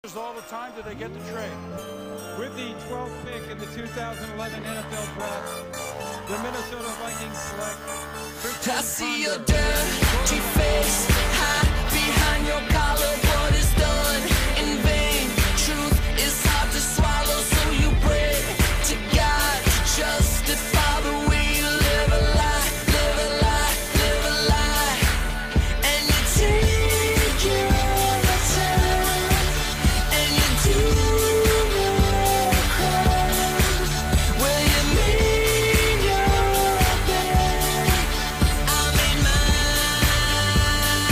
All the time, did they get the trade? With the 12th pick in the 2011 NFL Draft, the Minnesota Vikings select. I see your dirty face, hide behind your collar. What is done in vain? Truth is hard to swallow, so you pray to God to justify the way you live a lie, live a lie, live a lie. And you take your time, and you do your crime. Will you mean your bed? I made mine.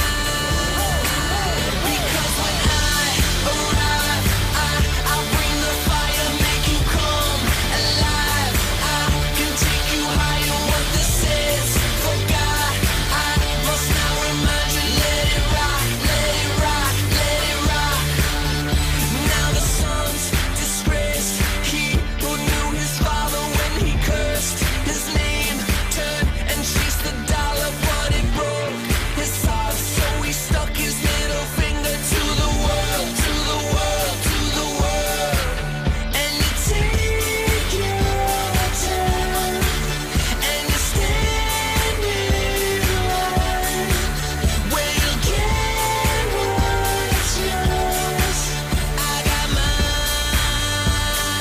Because when I arrive, I'll bring the fire, make you come alive. I can take you higher, what this is. For God, I must now remind you, let it rock, let it rock, let it rock. Now the son's disgraced, he who knew his father when he cursed his name, turned and chased the dollar, but it broke his heart, so he stuck his middle finger to the world, to the world, to the world. And you take your time, and you stand in line, where you get what's yours. I got mine.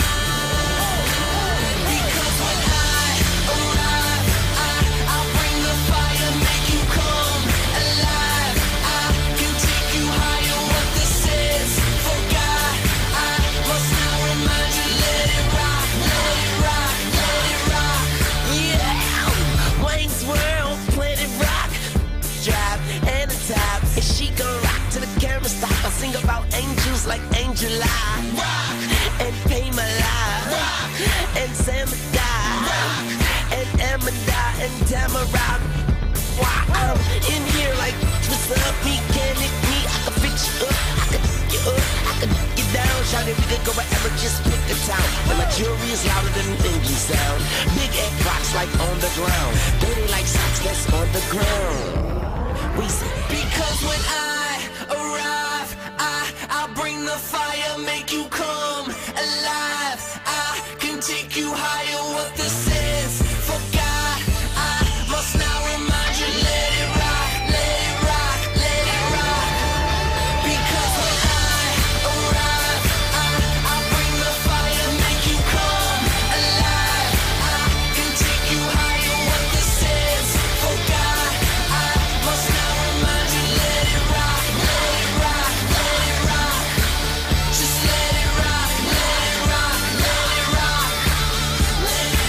Because when I arrive, I'll bring the fire, make you come alive. I can take you higher, what this is. For God, I must now remind you, let it rock, let it rock, let it rock. Yeah, Wayne's World, Planet Rock, drive and the top, and she gon' rock to the camera stop. I sing about angels like Angel I rock, and pay my life, rock, and Samadai, rock, and Amanda, and Tamara. Why I'm in here like, what's up, mechanic me? I can fix you up, I can pick you up, I can get down. Shout it, we could go wherever, just pick a town. And my jewelry is louder than engine sound. Big egg rocks like on the ground, dirty like socks that's on the ground. We say, because when I arrive, I'll bring the fire, make you come alive. I can take you higher, what this is. For God, I must now remind you, let it rock, let it rock, let it rock. Because when I arrive, I'll bring the fire, make you come alive. I can take you higher, what this is. For God, I must now remind you, let it rock, let it rock, let it rock. Just let it rock, let it rock, let it rock, let it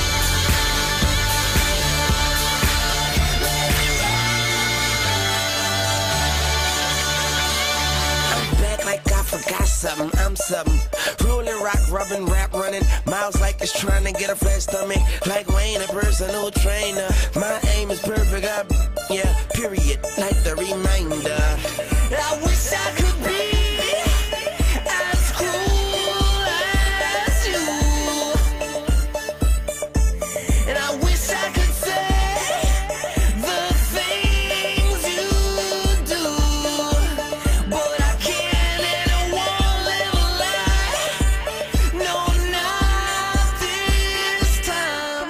I'm back like I forgot something, I'm something. Rolling, rock, rubbing, rap, running. Miles like it's trying to get a flat stomach. Like Wayne, a personal trainer. My aim is perfect, yeah, period. Like the reminder. I wish I could be as cool as you. And I wish I could say the things you do, but I can't, and I won't live a lie. No, not this time.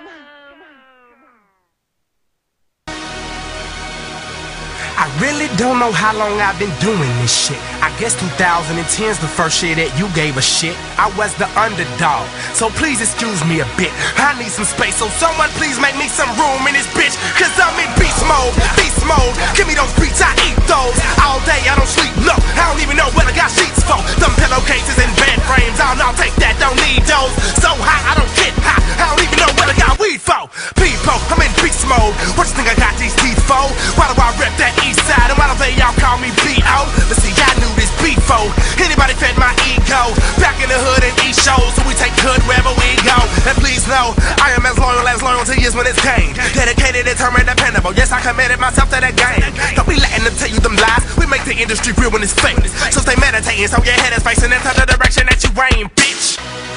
I really don't know how long I've been doing this shit. I guess 2010's the first year that you gave a shit. I was the underdog, so please excuse me a bit. I need some space, so someone please make me some room in this bitch. Cause I'm in beast mode, beast mode. Give me those beats, I eat those. All day I don't sleep, low. I don't even know what I got sheets for. Them pillowcases and bed frames, I'll take that, don't need those. So high, I don't get high. I don't even know what I got weed for. People, I'm in beast mode. What you think I got these teeth for? Why do I rep that east side? And why don't they y'all call me B.O.? Let's see, I knew this before. Anybody fed my ego? Back in the hood and East shows, so we take hood wherever we go. And please know, I am as loyalty is when it's gained. Dedicated, determined, dependable. Yes, I committed myself to that game. Don't be letting them tell you them lies. We make the industry real when it's fake. So stay meditating, so your head is facing into the direction that you aim, bitch.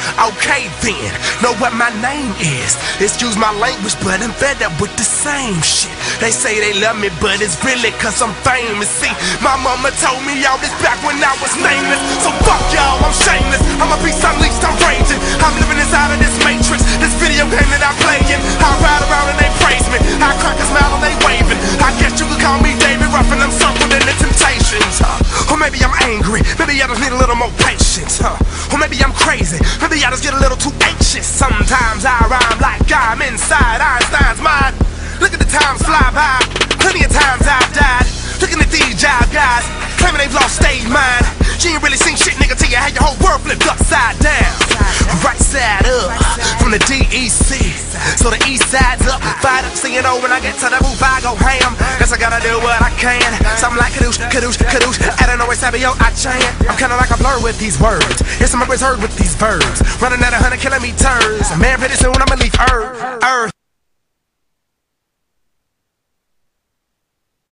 Okay then, know what my name is. Excuse my language, but I'm fed up with the same shit. They say they love me, but it's really cause I'm famous. See, my mama told me all this back when I was nameless. So fuck y'all, I'm shameless. I'm a beast unleashed, I'm raging. I'm living inside of this matrix, this video game that I'm playing. I ride around and they praise me, I crack a smile and they waving. I guess you could call me David Ruff and I'm circled in the temptations. Or maybe I'm angry, maybe I just need a little more patience. Or maybe I'm crazy, maybe I just get a little too anxious. Sometimes I rhyme like I'm inside Einstein's mind. Look at the times fly by, plenty of times I've died. Looking at these jive guys, claiming they've lost stage mind. You ain't really seen shit, nigga, till you had your whole world flipped upside down. Right side up, from the DEC, so the east side's up. Fired up, so you know when I get to the roof I go ham. Guess I gotta do what I can, something like kadoosh, kadoosh, kadoosh. I don't know where Sabio, I chant. I'm kinda like a blur with these words. Yes, I'm always heard with these verbs. Running at 100 kilometers, man, pretty soon I'ma leave Earth.